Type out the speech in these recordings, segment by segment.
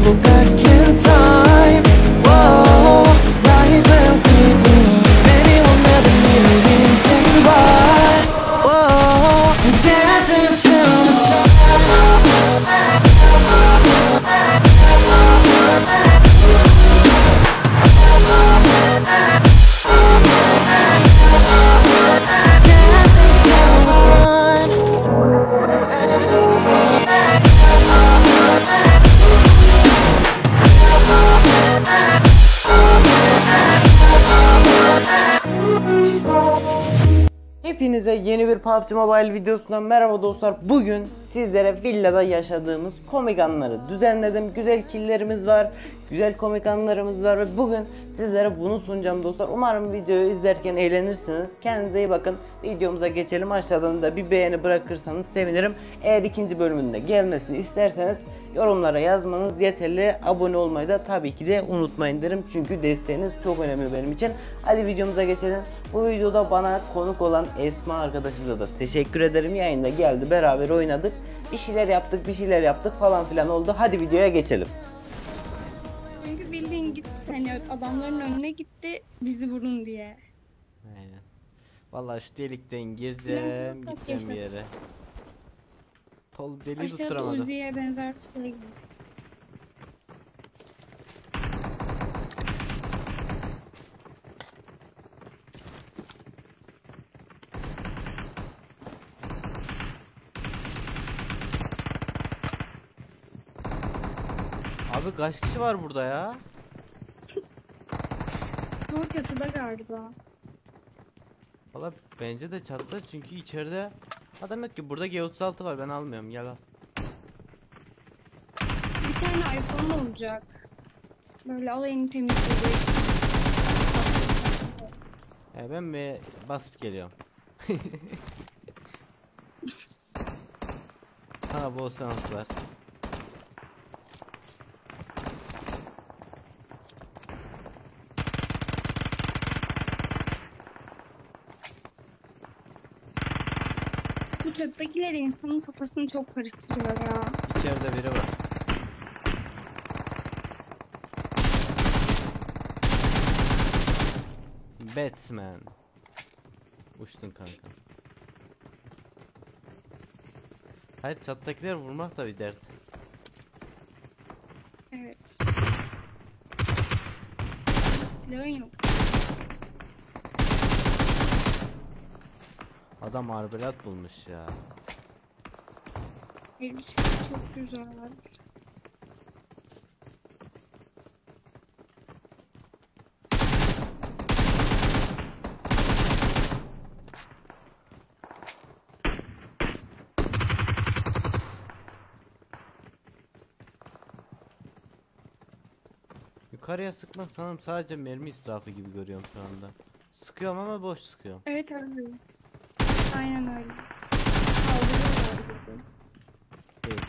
go back in time. Whoa, right where we were. Maybe we'll never meet anything but whoa, dancing till the dawn. Hepinize yeni bir PUBG Mobile videosundan merhaba dostlar. Bugün sizlere villada yaşadığımız komik anları düzenledim. Güzel killlerimiz var, güzel komik anlarımız var ve bugün sizlere bunu sunacağım dostlar. Umarım videoyu izlerken eğlenirsiniz. Kendinize iyi bakın. Videomuza geçelim. Aşağıdan da bir beğeni bırakırsanız sevinirim. Eğer ikinci bölümünde gelmesini isterseniz yorumlara yazmanız yeterli. Abone olmayı da tabii ki de unutmayın derim. Çünkü desteğiniz çok önemli benim için. Hadi videomuza geçelim. Bu videoda bana konuk olan Esma arkadaşımıza da teşekkür ederim. Yayında geldi, beraber oynadık. Bir şeyler yaptık falan filan oldu. Hadi videoya geçelim. Çünkü bildiğin gitti, hani adamların önüne gitti bizi vurun diye. Aynen. Vallahi şu delikten gireceğim, gideceğim bir yere. Tol deliği Aşağıda tutturamadım. Uzi'ye benzer bir şey gibi. Abi kaç kişi var burada ya? O çatıda galiba. Valla bence de çattı çünkü içeride adam yok ki. Burada G36 var, ben almıyorum, gel al. Bir tane iPhone olacak. Böyle alayını temizleyecek. Ben bir basıp geliyorum. Sana bol şanslar. Bu çatıdakiler insanın kafasını çok karıştırıyor ya. İçeride biri var. Batman. Uçtun kanka. Hayır, çattakiler vurmak da bir dert. Evet. Silahın yok. Adam arbelat bulmuş ya. Elbise çok güzel. Yukarıya sıkmak sanırım sadece mermi israfı gibi görüyorum şu anda. Sıkıyorum ama boş sıkıyorum. Evet öyle. Aynen öyle. Kaldırıyorlar bizi. Değil.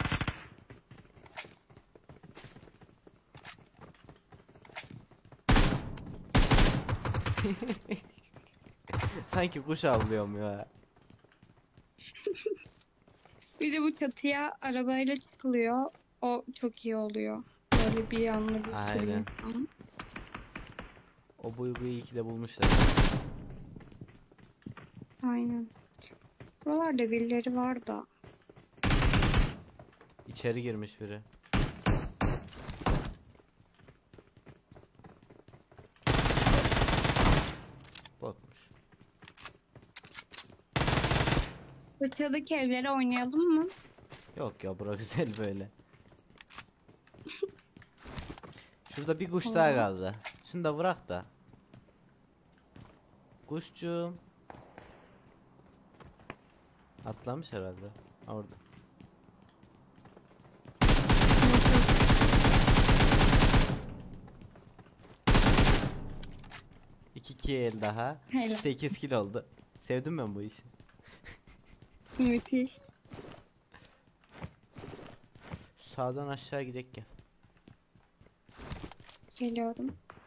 Sanki kuş avlıyorum ya. Bir de bu çatıya arabayla çıkılıyor. O çok iyi oluyor. Böyle bir anla bir Aynen. sürü. O boyu iyi ki de bulmuşlar. Aynen. Buralarda birileri var da. İçeri girmiş biri. Bakmış. Çatıdaki evlere oynayalım mı? Yok ya, bura güzel böyle. Şurada bir kuş daha kaldı. Şunu da bırak da. Kuşcuğum. Atlamış herhalde. Orada. İki el daha. Helal. 8 kilo oldu. Sevdim ben bu işi. Müthiş. Sağdan aşağı gidek gel. Geliyorum.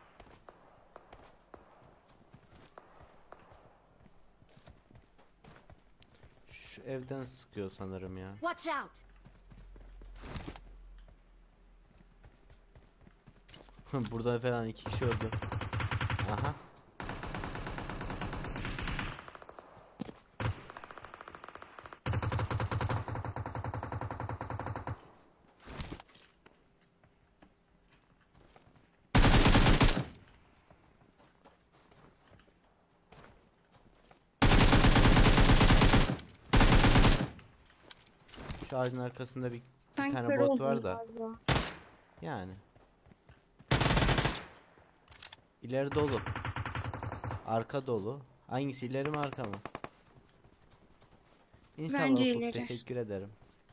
Şu evden sıkıyor sanırım ya. Watch out! Burada falan 2 kişi öldü. Aha. Şu ağacın arkasında bir Ben tane kör bot oldum var da. galiba. Yani. İleri dolu. Arka dolu. Hangisi, ileri mi arka mı? İnşallah Bence Ufuk, ileri. teşekkür ederim.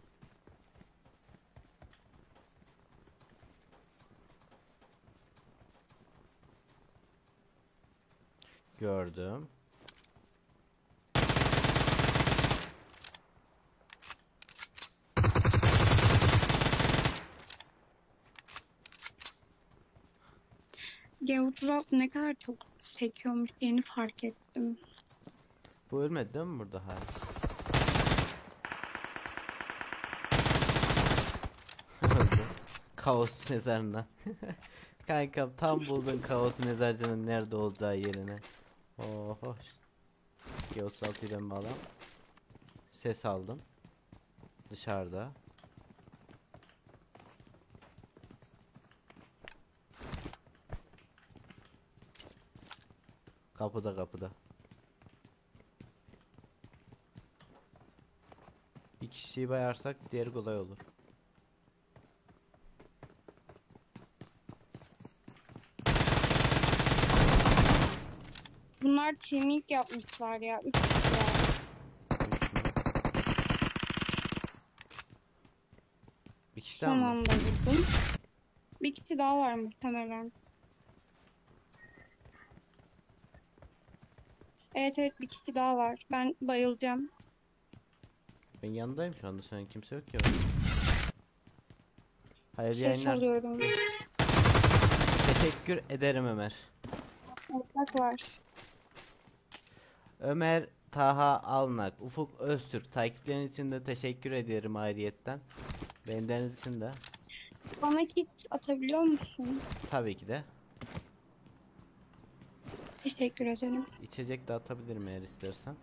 Gördüm. Geotraf ne kadar çok sekiyormuş, yeni fark ettim. Bu ölmedi değil mi burada hala? Öldü. Kaos mezarından. Kankam tam buldun kaos mezarcının nerede olacağı yerine. Oh hoş. G36'yı ben bağlam. Ses aldım. Dışarıda. Kapıda kapıda. Bir kişiyi bayarsak diğeri kolay olur. Bunlar teaming yapmışlar ya. 3 kişiler. Bir kişi daha Son mı? anda vurdum. Bir kişi daha var muhtemelen. Evet evet, bir kişi daha var. Ben bayılacağım. Ben yanındayım şu anda, sen kimse yok ya. Hayır Ses yayınlar. alıyorum. Teşekkür ederim Ömer. Ortak var. Ömer Taha Alnak, Ufuk Öztürk, takiplerin için de teşekkür ederim ayrıyetten. Beğenileriniz için de. Bana hiç atabiliyor musun? Tabii ki de. Teşekkür ederim. İçecek de atabilirim eğer istersen.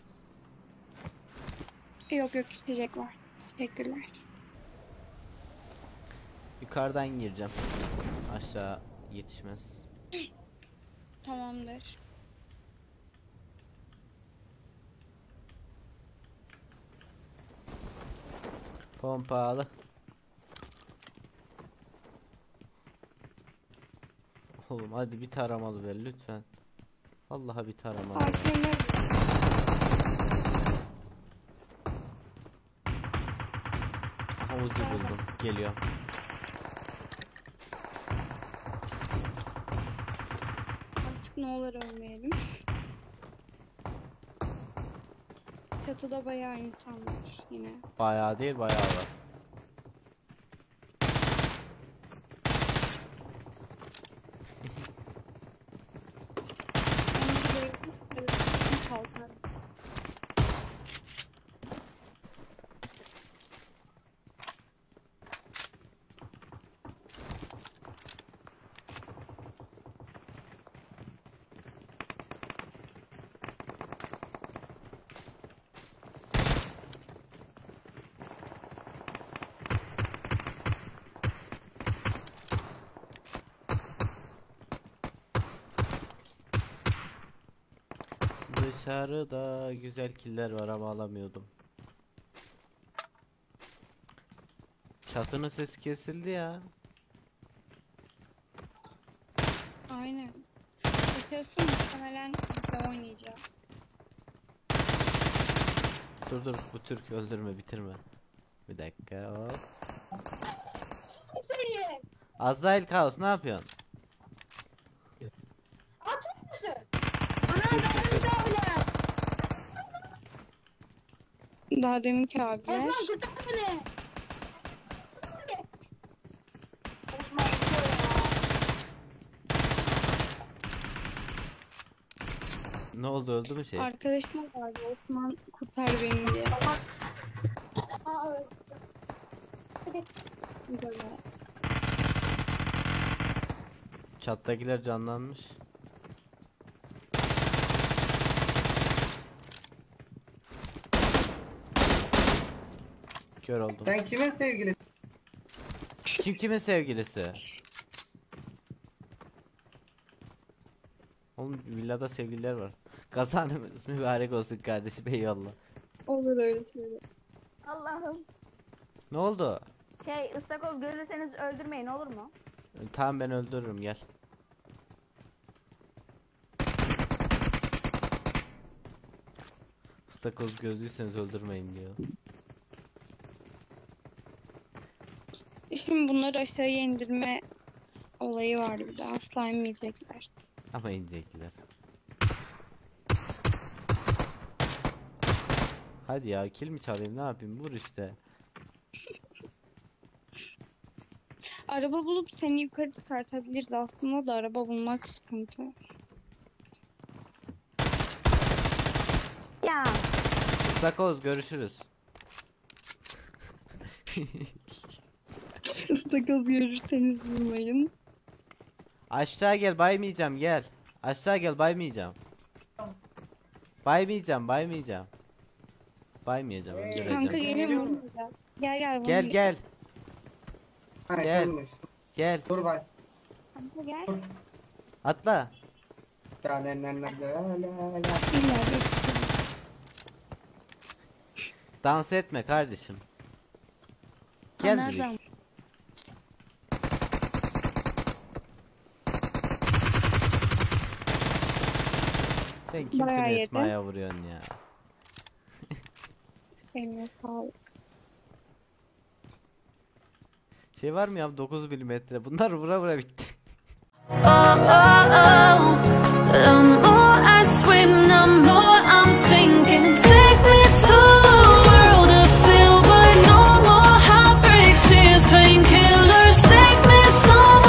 Yok yok, isteyecek var. Teşekkürler. Yukarıdan gireceğim. Aşağı yetişmez. Tamamdır. Pompalı. Oğlum hadi bir taramalı ver lütfen. Vallahi bir taramalı ver. AKM Aha Uzi buldum. Geliyor. artık ne olur ölmeyelim. Çatıda bayağı insan var yine. Bayağı değil bayağı var. Onları kalkar. Dışarıda güzel killer var ama alamıyordum. Çatının sesi kesildi ya. Aynen. Dışarısı muhtemelen bizde oynayacağım. Dur bu Türk öldürme bitirme. Bir dakika hop. Azrail Kaos ne yapıyorsun? Daha deminki abiler. Ne oldu, öldü mü şey? Arkadaşım vardı, Osman kurtar beni diye. Böyle. Çattakiler canlanmış. Kör oldum. Sen kimin sevgilisi? Kim kimin sevgilisi? Oğlum villada sevgililer var. Kazanımız mübarek olsun kardeşim, eyvallah. Olur öyle söyle. Allah'ım. Ne oldu? Istakoz görürseniz öldürmeyin olur mu? Tamam ben öldürürüm, gel. Istakoz gözlüyseniz öldürmeyin diyor. Şimdi bunları aşağıya indirme olayı var bir de. Asla inmeyecekler. Ama inecekler. Hadi ya, kill mi çalayım, ne yapayım, vur işte. Araba bulup seni yukarı çıkartabiliriz aslında da araba bulmak sıkıntı. Ya. Istakoz görüşürüz. Istakoz görürseniz vurmayın. Aşağı gel, baymayacağım, gel. Aşağı gel, baymayacağım. Baymayacağım. Baymayacağım, Kanka öldüreceğim. geliyor mu? Gel Gel vurmayacağız. gel Ha, Gel. kimmiş? gel. Dur bak. Kanka gel. Atla. La la la la la la la. İlla bir- Dans etme kardeşim. Gel nereden? direkt. Sen kimsin Bayağı yedi. Esma'ya vuruyorsun ya? Eline sağlık. Şey var mı ya, 9 milimetre? Bunlar vura vura bitti. Oh, oh, oh.